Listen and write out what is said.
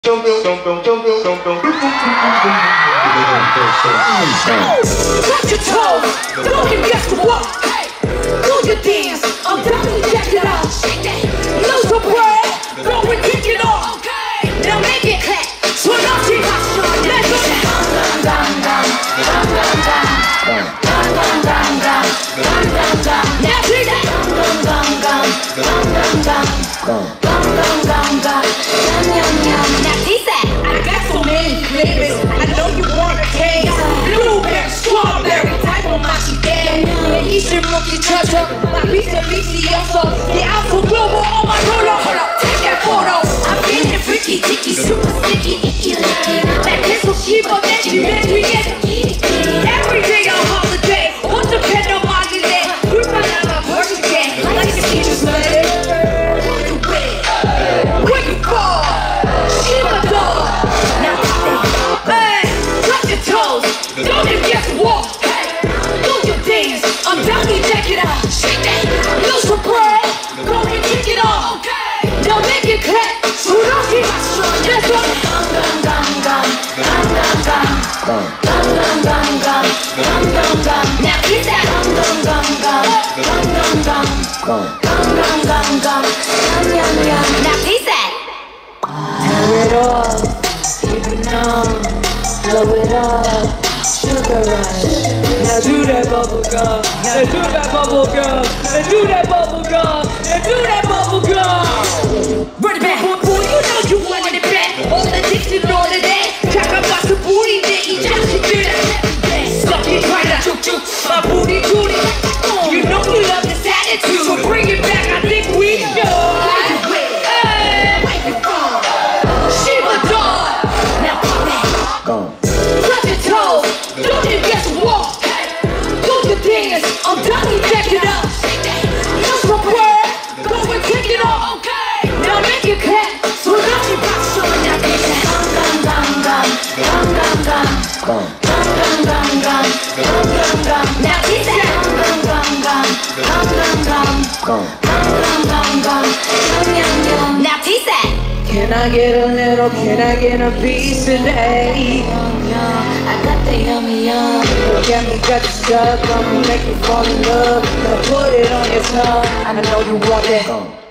your toes, don't you guess what? Do your dance, I'm down to check it out. Lose your breath, go and kick it off. Now make it clap, so now she has to let go. Now see that. Now see that. I got so many flavors, I know you want a taste. Blueberry, strawberry, type of matcha game. Eastern monkey treasure, my piece of delicioso. Yeah, I'm so global on my roller. Hold up, take that photo. I'm feeling freaky, dicky, super sticky, icky, licky. That pistol shiva, that you meant to get. Every day on holiday, what's the pen on my delay? We find out my person again, like the teacher's letter. Where you fall? Shiva dog. Now, hey, touch your toes. Don't you guess what? Hey, do your dance. I'm down to check it out. Shake that. Lose your breath. Go and kick it off. Now make it clap. So don't keep my strong. Let's go. Now keep that. Now keep that. Tear it off. Keep it numb. Blow it up. Sugar rush. Now do that bubble gum. Now do that bubble gum. Now do that bubble gum. Now do that bubble gum. Run it back. Boy, you know you wanted it back. All the dicks and all of that. Talk about the booty that you just do that. Suck it right up. My booty booty. You know you love this attitude. So bring it back. I think we know. Shiva dog. Now pop that. Touch your toes. Don't you guess what? Do your dance. I'm done to check it out. Use my word. Go and kick it off. Now make it clap. So now you got something that makes it. Now keep that. Now tease that. Can I get a little, can I get a piece today? I got the yummy yum. Look at me, got you stuck. I'ma make you fall in love. Now put it on your tongue. I know you want it.